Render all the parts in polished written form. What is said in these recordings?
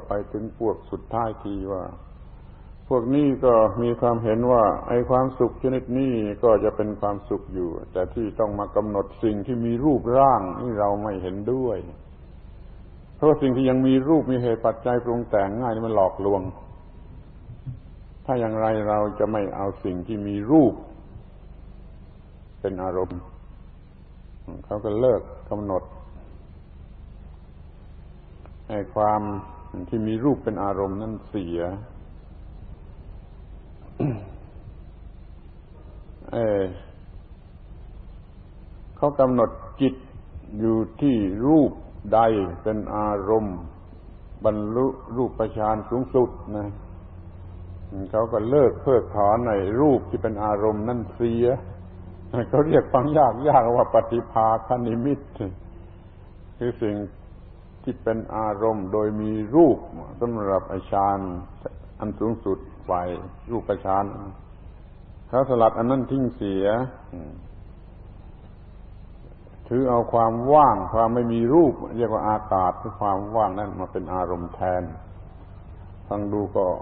ไปถึงพวกสุดท้ายทีว่าพวกนี้ก็มีความเห็นว่าไอ้ความสุขชนิดนี้ก็จะเป็นความสุขอยู่แต่ที่ต้องมากำหนดสิ่งที่มีรูปร่างนี่เราไม่เห็นด้วยเพราะสิ่งที่ยังมีรูปมีเหตุปัจจัยปรุงแต่งง่ายนี่มันหลอกลวงถ้าอย่างไรเราจะไม่เอาสิ่งที่มีรูปเป็นอารมณ์เขาก็เลิกกำหนดไอ้ความที่มีรูปเป็นอารมณ์นั่นเสียเขากำหนดจิตอยู่ที่รูปใดเป็นอารมณ์บรรลุรูปฌานสูงสุดนะเขาก็เลิกเพิกถอนในรูปที่เป็นอารมณ์นั่นเสียเขาเรียกฟังยากว่าปฏิภาคนิมิตคือสิ่งที่เป็นอารมณ์โดยมีรูปสำหรับฌานอันสูงสุดฝ่ายรูปฌานเขาสลัดอันนั้นทิ้งเสียถือเอาความว่างความไม่มีรูปเรียกว่าอากาศคือความว่างนั่นมาเป็นอารมณ์แทนฟังดู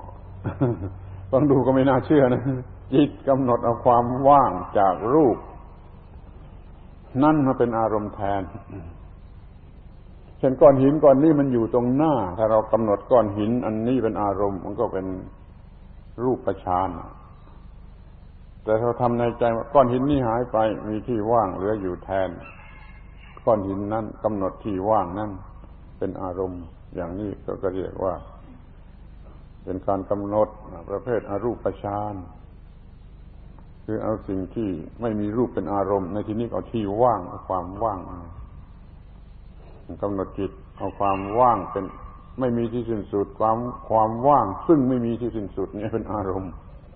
ก็ไม่น่าเชื่อนะจิตกำหนดเอาความว่างจากรูปนั่นมาเป็นอารมณ์แทนเช่นก้อนหินก้อนนี้มันอยู่ตรงหน้าถ้าเรากำหนดก้อนหินอันนี้เป็นอารมณ์มันก็เป็นรูปฌานแต่เราทำในใจว่าก้อนหินนี้หายไปมีที่ว่างเหลืออยู่แทนก้อนหินนั้นกำหนดที่ว่างนั้นเป็นอารมณ์อย่างนี้ก็เรียกว่าเป็นการกำหนดประเภทอรูปฌานคือเอาสิ่งที่ไม่มีรูปเป็นอารมณ์ในที่นี้เอาที่ว่างเอาความว่างกำหนดจิตเอาความว่างเป็นไม่มีที่สิ้นสุดความว่างซึ่งไม่มีที่สิ้นสุดนี่เป็นอารมณ์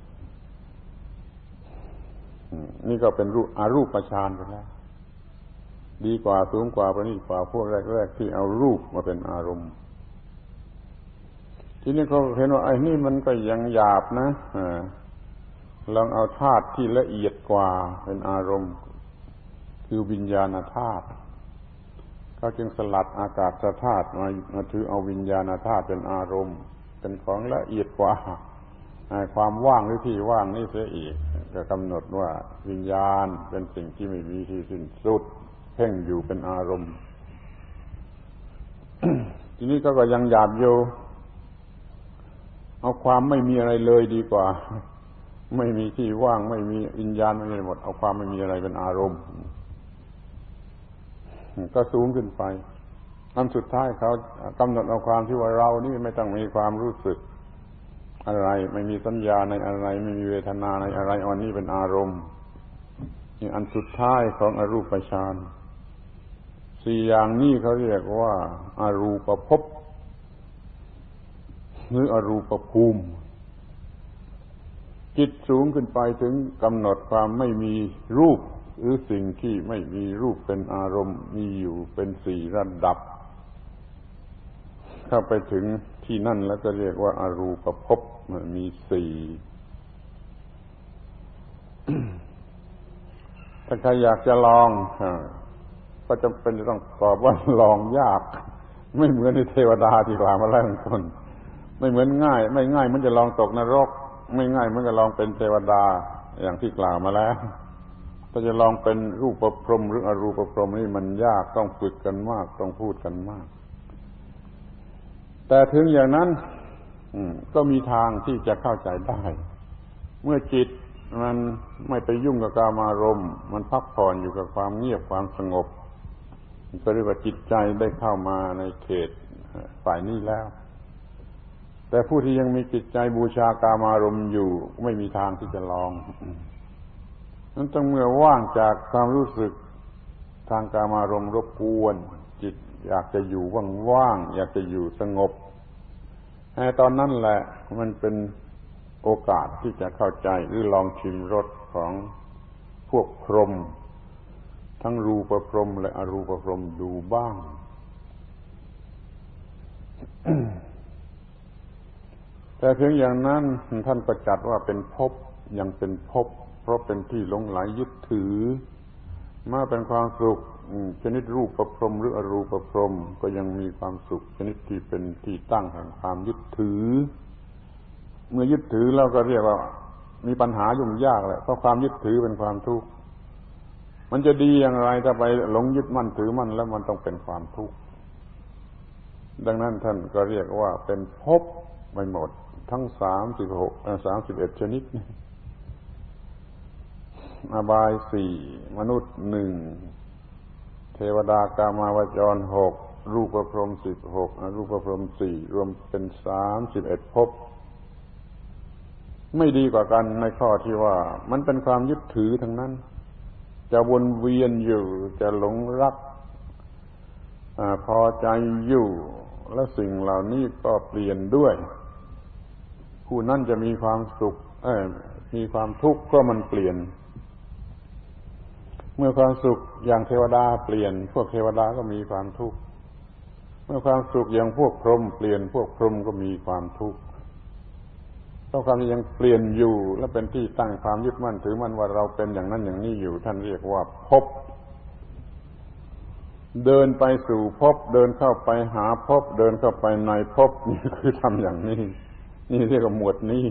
นี่ก็เป็นอรูปฌานไปแล้วดีกว่าสูงกว่าประณีตกว่าพวกแรกๆที่เอารูปมาเป็นอารมณ์ทีนี้เขาเห็นว่าไอ้นี่มันก็ยังหยาบนะลองเอาธาตุที่ละเอียดกว่าเป็นอารมณ์คือวิญญาณธาตุเขาจึงสลัดอากาศธาตุมาถือเอาวิญญาณธาตุเป็นอารมณ์เป็นของละเอียดกว่าความว่างหรือที่ว่างนี่เสียอีกก็กำหนดว่าวิญญาณเป็นสิ่งที่ไม่มีที่สิ้นสุดเพ่งอยู่เป็นอารมณ์ ทีนี้ก็ยังหยาบอยู่เอาความไม่มีอะไรเลยดีกว่าไม่มีที่ว่างไม่มีวิญญาณไม่มีหมดเอาความไม่มีอะไรเป็นอารมณ์ก็สูงขึ้นไปอันสุดท้ายเขากำหนดเอาความที่ว่าเรานี่ไม่ต้องมีความรู้สึกอะไรไม่มีสัญญาในอะไรไม่มีเวทนาในอะไรอันนี้เป็นอารมณ์นี่อันสุดท้ายของอรูปฌานสี่อย่างนี้เขาเรียกว่าอรูปภพหรืออรูปภูมิจิตสูงขึ้นไปถึงกำหนดความไม่มีรูปหรือสิ่งที่ไม่มีรูปเป็นอารมณ์มีอยู่เป็นสี่ระดับเข้าไปถึงที่นั่นแล้วก็เรียกว่าอรูปภพมีสี่ ถ้าใครอยากจะลองก็จำเป็นจะต้องตอบว่าลองยากไม่เหมือนในเทวดาที่กล่าวมาแล้วต้นไม่เหมือนง่ายไม่ง่ายมันจะลองตกนรกไม่ง่ายมันจะลองเป็นเทวดาอย่างที่กล่าวมาแล้วถ้าจะลองเป็นรูปพรหมหรืออรูปพรหมนี่มันยากต้องฝึกกันมากต้องพูดกันมากแต่ถึงอย่างนั้นก็มีทางที่จะเข้าใจได้เมื่อจิตมันไม่ไปยุ่งกับกามารมณ์มันพักผ่อนอยู่กับความเงียบความสงบก็เรียกว่าจิตใจได้เข้ามาในเขตฝ่ายนี้แล้วแต่ผู้ที่ยังมีจิตใจบูชากามารมณ์อยู่ไม่มีทางที่จะลองนั้นต้องเมื่อว่างจากความรู้สึกทางกามารมณ์รบกวนจิตอยากจะอยู่ว่างๆอยากจะอยู่สงบตอนนั้นแหละมันเป็นโอกาสที่จะเข้าใจหรือลองชิมรสของพวกพรหมทั้งรูปพรหมและอรูปพรหมดูบ้าง แต่ถึงอย่างนั้นท่านก็จัดว่าเป็นภพยังเป็นภพเพราะเป็นที่หลงไหลยึดถือมาเป็นความสุขชนิดรูปประพรหมหรืออรูปประพรหมก็ยังมีความสุขชนิดที่เป็นที่ตั้งแห่งความยึดถือเมื่อยึดถือแล้วก็เรียกว่ามีปัญหายุ่งยากแหละเพราะความยึดถือเป็นความทุกข์มันจะดีอย่างไรถ้าไปหลงยึดมั่นถือมั่นแล้วมันต้องเป็นความทุกข์ดังนั้นท่านก็เรียกว่าเป็นภพไม่หมดทั้ง31ชนิดอบาย4มนุษย์1เทวดากามาวจร6รูปพรหม16อรูปพรหม4รวมเป็น31ภพไม่ดีกว่ากันในข้อที่ว่ามันเป็นความยึดถือทั้งนั้นจะวนเวียนอยู่จะหลงรักพอใจอยู่และสิ่งเหล่านี้ก็เปลี่ยนด้วยผู้นั้นจะมีความสุขมีความทุกข์เพราะมันเปลี่ยนเมื่อความสุขอย่างเทวดาเปลี่ยนพวกเทวดาก็มีความทุกข์เมื่อความสุขอย่างพวกพรหมเปลี่ยนพวกพรหมก็มีความทุกข์เพราะความที่ยังเปลี่ยนอยู่และเป็นที่ตั้งความยึดมั่นถือมั่นว่าเราเป็นอย่างนั้นอย่างนี้อยู่ท่านเรียกว่าภพเดินไปสู่ภพเดินเข้าไปหาภพเดินเข้าไปในภพนี่คือทำอย่างนี้นี่เรียกว่าหมวดนี้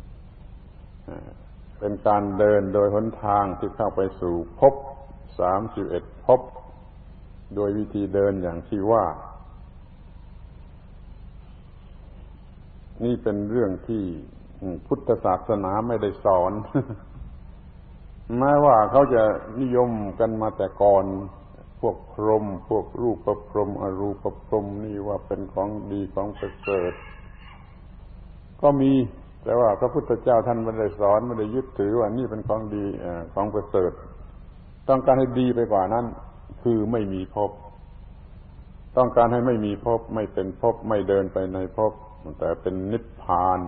เป็นการเดินโดยหนทางที่เข้าไปสู่ภพ31ภพโดยวิธีเดินอย่างที่ว่านี่เป็นเรื่องที่พุทธศาสนาไม่ได้สอนแม้ว่าเขาจะนิยมกันมาแต่ก่อนพวกพรหมพวกรูปพรหมอรูปพรหมนี่ว่าเป็นของดีของประเสริฐก็มีแต่ว่าพระพุทธเจ้าท่านไม่ได้สอนไม่ได้ยึดถือว่านี่เป็นของดีของประเสริฐต้องการให้ดีไปกว่านั้นคือไม่มีภพต้องการให้ไม่มีภพไม่เป็นภพไม่เดินไปในภพแต่เป็นนิพพาน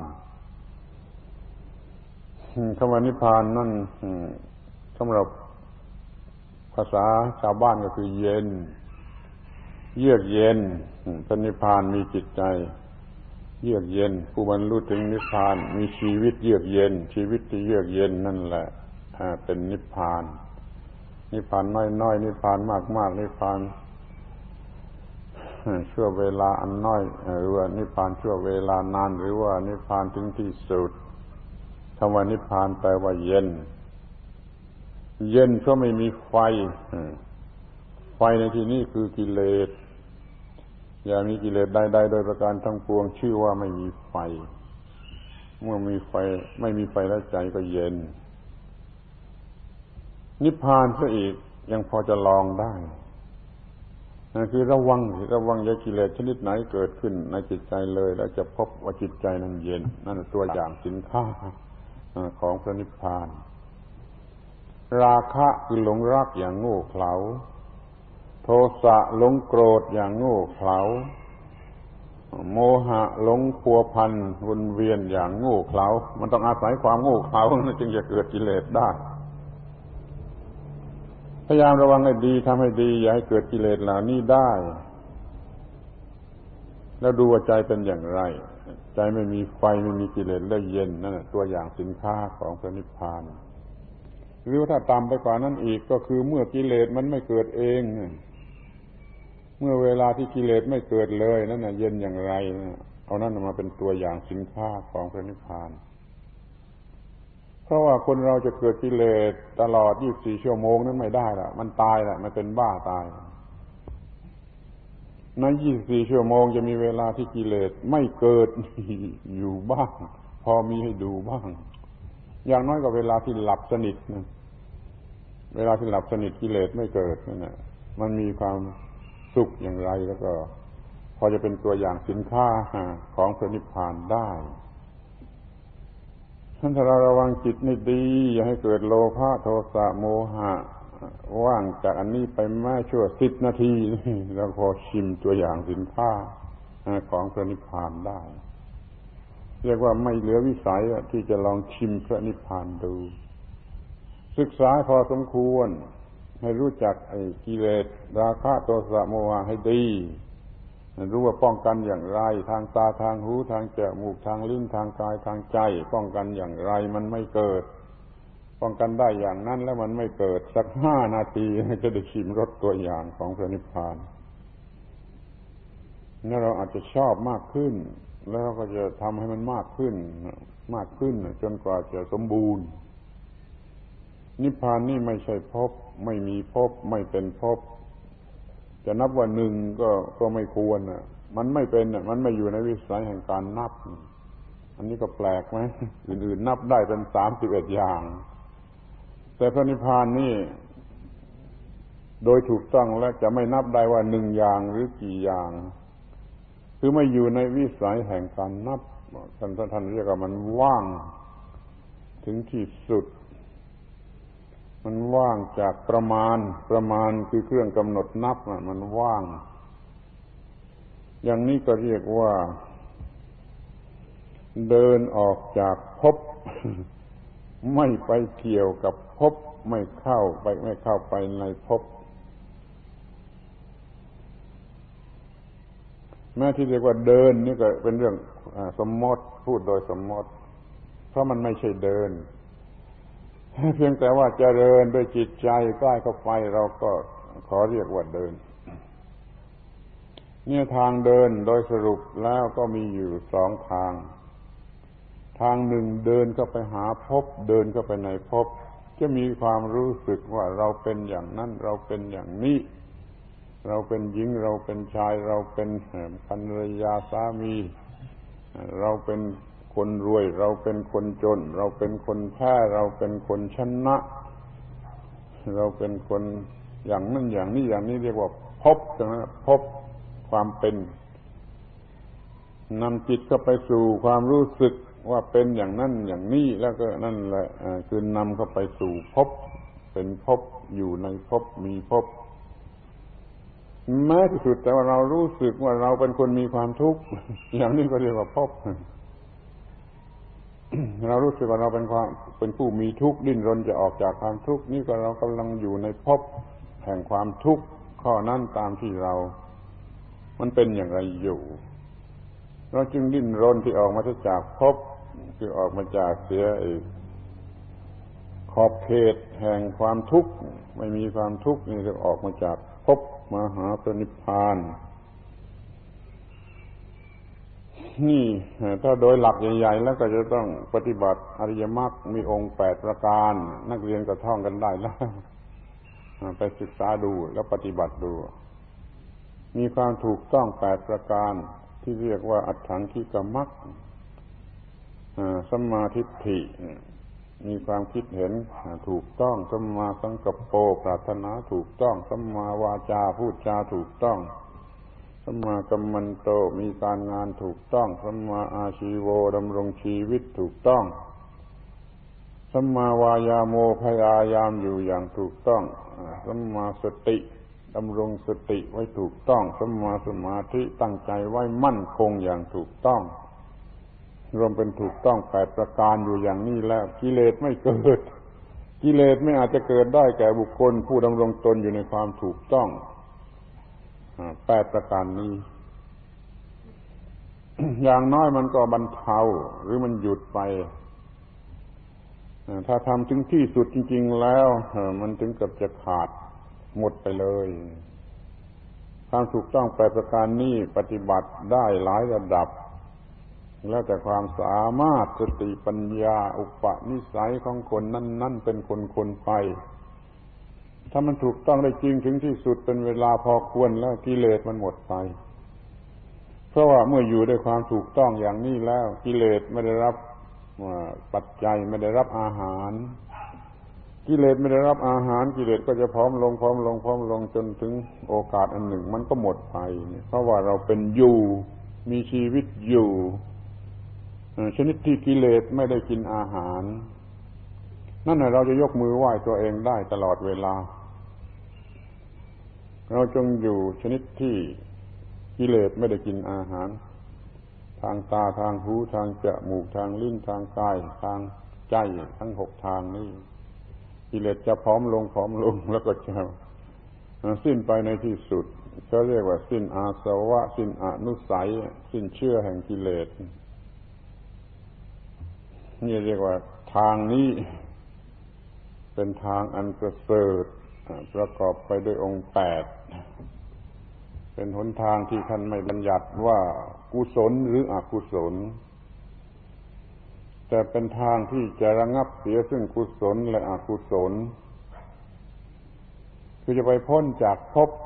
คำว่านิพพานนั่นสำหรับภาษาชาวบ้านก็คือเย็นเยือกเย็นพระนิพพานมีจิตใจเยือกเย็นผู้บรรลุถึงนิพพานมีชีวิตเยือกเย็นชีวิตที่เยือกเย็นนั่นแหละเป็นนิพพานนิพพานน้อยๆนิพพานมากๆนิพพานชั่วเวลาอันน้อยหรือว่านิพพานชั่วเวลานานหรือว่านิพพานถึงที่สุดคำว่านิพพานแปลว่าเย็นเย็นเพราะไม่มีไฟไฟในที่นี้คือกิเลสอย่ามีกิเลสใดๆโดยประการทั้งปวงชื่อว่าไม่มีไฟเมื่อมีไฟไม่มีไฟแล้วใจก็เย็นนิพพานซะอีกยังพอจะลองได้นั่นคือระวังอย่ากิเลสชนิดไหนเกิดขึ้นในจิตใจเลยแล้วจะพบว่าจิตใจนั้นเย็นนั่นตัวอย่างสินค้าของพระนิพพานราคะคือหลงรักอย่างโง่เขลาโทสะหลงโกรธอย่างโง่เขลาโมหะหลงพัวพันวนเวียนอย่างโง่เขลามันต้องอาศัยความโง่เขลาจึงจะเกิดกิเลสได้พยายามระวังให้ดีทำให้ดีอย่าให้เกิดกิเลสเหล่านี้ได้แล้วดูว่าใจเป็นอย่างไรใจไม่มีไฟไม่มีกิเลสแล้วเย็นนั่นแหละตัวอย่างสินค้าของพระนิพพานหรือว่าถ้าต่ำไปกว่านั้นอีกก็คือเมื่อกิเลสมันไม่เกิดเองเมื่อเวลาที่กิเลสไม่เกิดเลยนั่นน่ะเย็นอย่างไรเอานั่นมาเป็นตัวอย่างสินค้าของพระนิพพานเพราะว่าคนเราจะเกิดกิเลสตลอด24ชั่วโมงนั้นไม่ได้ละมันตายละมันเป็นบ้าตายใน24ชั่วโมงจะมีเวลาที่กิเลสไม่เกิดอยู่บ้างพอมีให้ดูบ้างอย่างน้อยก็เวลาที่หลับสนิทนะเวลาที่หลับสนิทกิเลสไม่เกิดนั่นน่ะมันมีความสุขอย่างไรแล้วก็พอจะเป็นตัวอย่างสินค้าของพระนิพพานได้ถ้าเราระวังจิตนี่ดีอย่าให้เกิดโลภะโทสะโมหะว่างจากอันนี้ไปแม้ชั่ว10 นาทีเราพอชิมตัวอย่างสินค้าของพระนิพพานได้เรียกว่าไม่เหลือวิสัยที่จะลองชิมพระนิพพานดูศึกษาพอสมควรให้รู้จักไอ้กิเลสราคะโทสะโมหะให้ดีรู้ว่าป้องกันอย่างไรทางตาทางหูทางจมูกทางลิ้นทางกายทางใจป้องกันอย่างไรมันไม่เกิดป้องกันได้อย่างนั้นแล้วมันไม่เกิดสัก5 นาทีจะได้ชิมรสตัวอย่างของพระนิพพานนี่เราอาจจะชอบมากขึ้นแล้วเราก็จะทำให้มันมากขึ้นจนกว่าจะสมบูรณ์นิพพานนี่ไม่ใช่ภพไม่มีภพไม่เป็นภพจะนับว่าหนึ่งก็ไม่ควรมันไม่เป็นมันไม่อยู่ในวิสัยแห่งการนับอันนี้ก็แปลกไหมอื่นๆนับได้เป็น31อย่างแต่พระนิพพานนี่โดยถูกต้องแล้วจะไม่นับได้ว่า1อย่างหรือกี่อย่างคือไม่อยู่ในวิสัยแห่งการนับท่านเรียกว่ามันว่างถึงที่สุดมันว่างจากประมาณคือเครื่องกำหนดนับมันว่างอย่างนี้ก็เรียกว่าเดินออกจากภพ ไม่ไปเกี่ยวกับภพไม่เข้าไปในภพแม้ที่เรียกว่าเดินนี่ก็เป็นเรื่องสมมติพูดโดยสมมติเพราะมันไม่ใช่เดินเพียงแต่ว่าเจริญด้วยจิตใจใกล้เข้าไปเราก็ขอเรียกว่าเดินเนี่ยทางเดินโดยสรุปแล้วก็มีอยู่2 ทางหนึ่งเดินเข้าไปหาภพเดินเข้าไปในภพจะมีความรู้สึกว่าเราเป็นอย่างนั้นเราเป็นอย่างนี้เราเป็นหญิงเราเป็นชายเราเป็นภรรยาสามีเราเป็นคนรวยเราเป็นคนจนเราเป็นคนแพ้เราเป็นคนชนะเราเป็นคนอย่างนั้นอย่างนี้เรียกว่าภพนะภพความเป็นนำจิตเข้าไปสู่ความรู้สึกว่าเป็นอย่างนั้นอย่างนี้แล้วก็นั่นแหละคือนำเข้าไปสู่ภพเป็นภพอยู่ในภพมีภพแม้ที่สุดแต่ว่าเรารู้สึกว่าเราเป็นคนมีความทุกข์อย่างนี้ก็เรียกว่าภพ เรารู้สึกว่าเราเป็นผู้มีทุกข์ดิ้นรนจะออกจากความทุกข์นี่ก็เรากำลังอยู่ในภพแห่งความทุกข์ข้อนั้นตามที่มันเป็นอย่างไรอยู่เราจึงดิ้นรนที่ออกมาจากภพคือออกมาจากเสียขอบเขตแห่งความทุกข์ไม่มีความทุกข์นี่จะออกมาจากภพมาหาพระนิพพานนี่ถ้าโดยหลักใหญ่ๆแล้วก็จะต้องปฏิบัติอริยมรรคมีองค์8 ประการนักเรียนก็ท่องกันได้แล้วไปศึกษาดูแล้วปฏิบัติดูมีความถูกต้อง8 ประการที่เรียกว่าอัฏฐังคิกมรรคสัมมาทิฏฐิมีความคิดเห็นถูกต้องสัมมาสังกัปโปปรารถนาถูกต้องสัมมาวาจาพูดจาถูกต้องสัมมากัมมันโตมีการงานถูกต้องสัมมาอาชีโวดำรงชีวิตถูกต้องสัมมาวายาโมพยายามอยู่อย่างถูกต้องสัมมาสติดำรงสติไว้ถูกต้องสัมมาสมาธิตั้งใจไว้มั่นคงอย่างถูกต้องรวมเป็นถูกต้อง8 ประการอยู่อย่างนี้แล้วกิเลสไม่เกิดกิเลสไม่อาจจะเกิดได้แก่บุคคลผู้ดำรงตนอยู่ในความถูกต้อง8 ประการนี้ อย่างน้อยมันก็บรรเทาหรือมันหยุดไปถ้าทำถึงที่สุดจริงๆแล้วมันถึงกับจะขาดหมดไปเลยความถูกต้อง8 ประการนี้ปฏิบัติได้หลายระดับแล้วแต่ความสามารถสติปัญญาอุปนิสัยของคนนั้นๆเป็นคนไปถ้ามันถูกต้องได้จริงถึงที่สุดเป็นเวลาพอควรแล้วกิเลสมันหมดไปเพราะว่าเมื่ออยู่ด้วยความถูกต้องอย่างนี้แล้วกิเลสไม่ได้รับปัจจัยไม่ได้รับอาหารกิเลสไม่ได้รับอาหารกิเลสก็จะพร้อมลงจนถึงโอกาสอันหนึ่งมันก็หมดไปเพราะว่าเราเป็นอยู่มีชีวิตอยู่ชนิดที่กิเลสไม่ได้กินอาหารนั่นแหละเราจะยกมือไหว้ตัวเองได้ตลอดเวลาเราจงอยู่ชนิดที่กิเลสไม่ได้กินอาหารทางตาทางหูทางจมูกทางลิ้นทางกายทางใจทั้ง6 ทางนี้กิเลสจะพร้อมลงแล้วก็จะสิ้นไปในที่สุดเขาเรียกว่าสิ้นอาสวะสิ้นอนุสัยสิ้นเชื่อแห่งกิเลสนี่เรียกว่าทางนี้เป็นทางอันประเสริฐประกอบไปด้วยองค์8เป็นหนทางที่ท่านไม่บัญญัติว่ากุศลหรืออกุศลแต่เป็นทางที่จะระงับเสียซึ่งกุศลและอกุศลคือจะไปพ้นจากภพ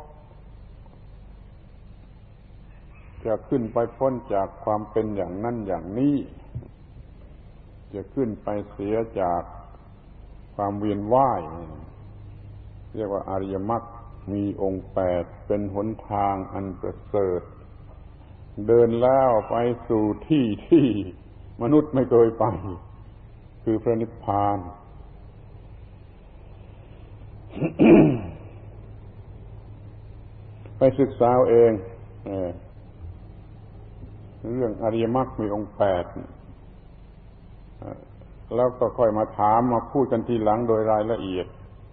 จะขึ้นไปพ้นจากความเป็นอย่างนั้นอย่างนี้จะขึ้นไปเสียจากความเวียนว่ายเรียกว่าอริยมรรคมีองค์8เป็นหนทางอันประเสริฐเดินแล้วไปสู่ที่ที่มนุษย์ไม่เคยไปคือพระนิพพาน ไปศึกษาเองเรื่องอริยมรรคมีองค์8แล้วก็ค่อยมาถามมาพูดกันทีหลังโดยรายละเอียด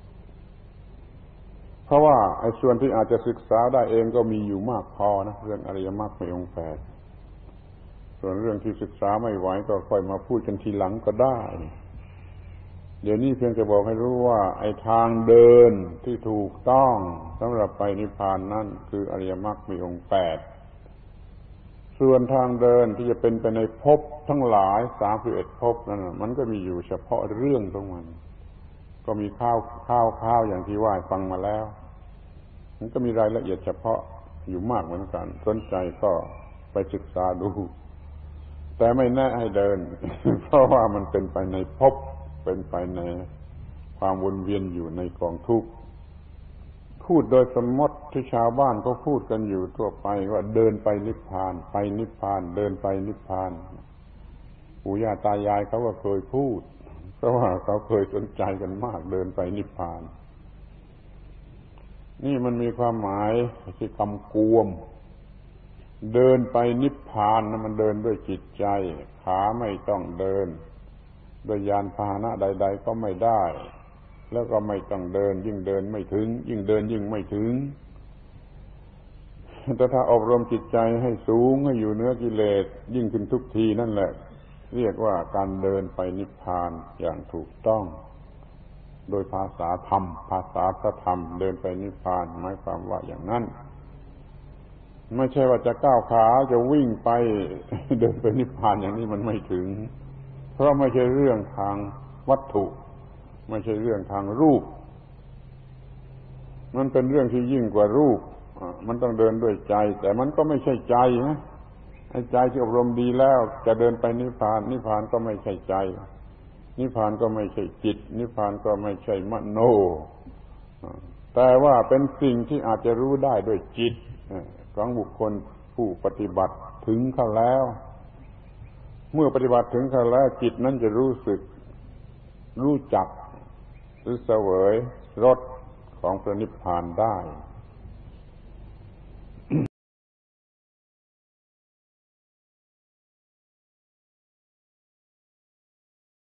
เพราะว่าไอ้ส่วนที่อาจจะศึกษาได้เองก็มีอยู่มากพอนะเรื่องอริยมรรคมีองค์8ส่วนเรื่องที่ศึกษาไม่ไหวก็ค่อยมาพูดกันทีหลังก็ได้เดี๋ยวนี้เพียงจะบอกให้รู้ว่าไอ้ทางเดินที่ถูกต้องสำหรับไปนิพพานนั่นคืออริยมรรคมีองค์8ส่วนทางเดินที่จะเป็นไปในภพทั้งหลาย31ภพนั่นมันก็มีอยู่เฉพาะเรื่องของมันก็มีข้าวอย่างที่ว่าฟังมาแล้วมันก็มีรายละเอียดเฉพาะอยู่มากเหมือนกันสนใจก็ไปศึกษาดูแต่ไม่แน่ให้เดิน เพราะว่ามันเป็นไปในภพเป็นไปในความวนเวียนอยู่ในกองทุกข์พูดโดยสมมติที่ชาวบ้านก็พูดกันอยู่ทั่วไปว่าเดินไปนิพพานไปนิพพานเดินไปนิพพานปู่ย่าตายายเขาก็เคยพูดเพราะว่าเขาเคยสนใจกันมากเดินไปนิพพานนี่มันมีความหมายที่กำกวมเดินไปนิพพานนะมันเดินด้วยจิตใจขาไม่ต้องเดินโดยยานพาหนะใดๆก็ไม่ได้แล้วก็ไม่ต้องเดินยิ่งเดินไม่ถึงยิ่งเดินยิ่งไม่ถึงแต่ถ้าอบรมจิตใจให้สูงให้อยู่เหนือกิเลสยิ่งขึ้นทุกทีนั่นแหละเรียกว่าการเดินไปนิพพานอย่างถูกต้องโดยภาษาธรรมภาษาพระธรรมเดินไปนิพพานหมายความว่าอย่างนั้นไม่ใช่ว่าจะก้าวขาจะวิ่งไปเดินไปนิพพานอย่างนี้มันไม่ถึงเพราะไม่ใช่เรื่องทางวัตถุไม่ใช่เรื่องทางรูปมันเป็นเรื่องที่ยิ่งกว่ารูปมันต้องเดินด้วยใจแต่มันก็ไม่ใช่ใจนะไอ้ใจที่อบรมดีแล้วจะเดินไปนิพพานนิพพานก็ไม่ใช่ใจนิพพานก็ไม่ใช่จิตนิพพานก็ไม่ใช่มโนแต่ว่าเป็นสิ่งที่อาจจะรู้ได้ด้วยจิตของบุคคลผู้ปฏิบัติถึงเข้าแล้วเมื่อปฏิบัติถึงเข้าแล้วจิตนั้นจะรู้สึกรู้จักหรือเสวยรสของพระนิพพานได้